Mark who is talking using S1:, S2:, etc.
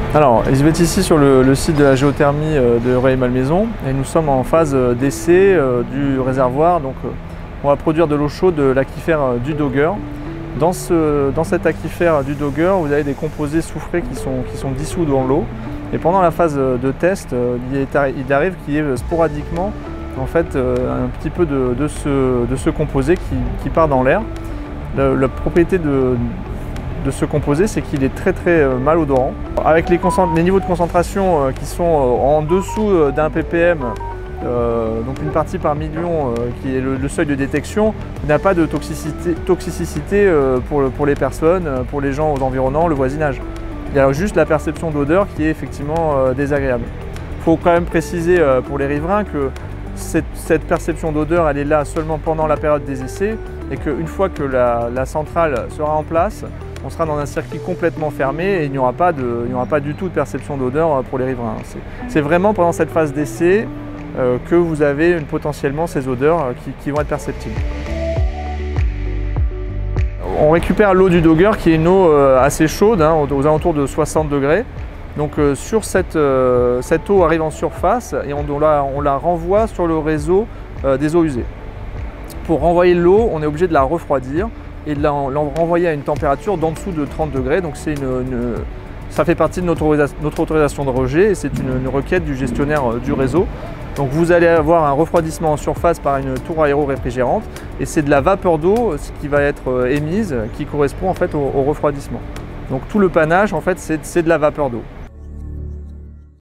S1: Alors, Elisabeth ici sur le site de la géothermie de Rueil-Malmaison et nous sommes en phase d'essai du réservoir. Donc, on va produire de l'eau chaude de l'aquifère du Dogger. Dans cet aquifère du Dogger, vous avez des composés soufrés qui sont dissous dans l'eau. Et pendant la phase de test, il arrive qu'il y ait sporadiquement en fait, un petit peu de ce composé qui part dans l'air. La propriété de ce composé, c'est qu'il est très malodorant. Avec les niveaux de concentration qui sont en dessous d'1 ppm, donc une partie par million qui est le seuil de détection, il n'a pas de toxicité pour les personnes, pour les gens aux environnants, le voisinage. Il y a juste la perception d'odeur qui est effectivement désagréable. Il faut quand même préciser pour les riverains que cette perception d'odeur, elle est là seulement pendant la période des essais et qu'une fois que la centrale sera en place, on sera dans un circuit complètement fermé et il n'y aura pas du tout de perception d'odeur pour les riverains. C'est vraiment pendant cette phase d'essai que vous avez potentiellement ces odeurs qui vont être perceptibles. On récupère l'eau du Dogger qui est une eau assez chaude, aux alentours de 60 degrés. Donc sur cette eau arrive en surface et on la renvoie sur le réseau des eaux usées. Pour renvoyer l'eau, on est obligé de la refroidir et de la renvoyer à une température d'en dessous de 30 degrés. Donc ça fait partie de notre autorisation de rejet et c'est une requête du gestionnaire du réseau. Donc vous allez avoir un refroidissement en surface par une tour aéro-réfrigérante et c'est de la vapeur d'eau qui va être émise qui correspond en fait au refroidissement. Donc tout le panache en fait c'est de la vapeur d'eau.